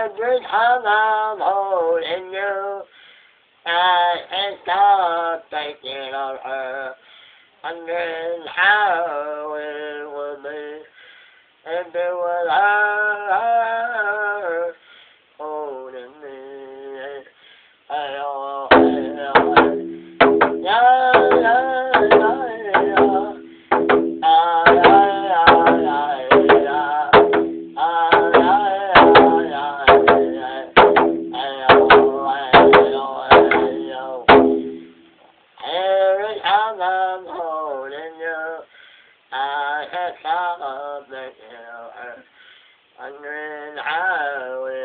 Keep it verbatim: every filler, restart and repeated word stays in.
every time I'm holding you, I can't stop thinking of her, wondering how it would be if it was her holding me. Hey, oh, hey, oh, hey. Yeah, yeah, yeah, yeah. Ah, yeah, yeah, yeah, yeah. Ah, yeah, yeah, yeah, yeah. Hey, oh, hey, oh, hey, oh. Every time I'm holding you, I can't stop thinking of her, wondering how it